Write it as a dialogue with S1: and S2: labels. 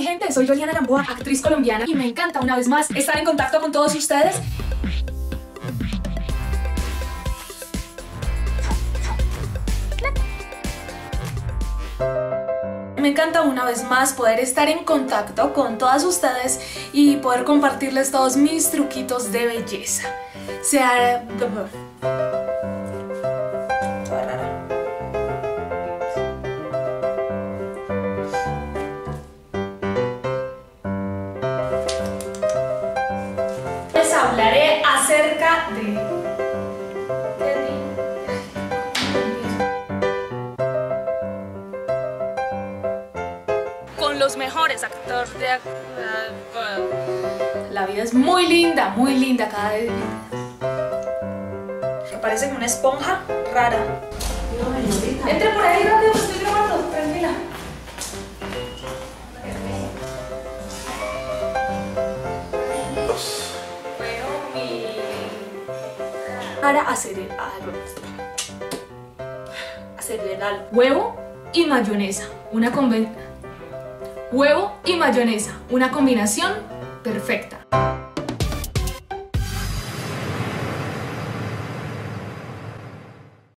S1: mi gente, soy Juliana Gamboa, actriz colombiana, y me encanta una vez más estar en contacto con todos ustedes. Me encanta una vez más poder estar en contacto con todas ustedes y poder compartirles todos mis truquitos de belleza. Les hablaré acerca de... con los mejores actores de... La vida es muy linda cada día. Me parece como una esponja rara. Entre por ahí rápido, estoy grabando, tranquila. Para acelerar huevo y mayonesa, una combinación perfecta.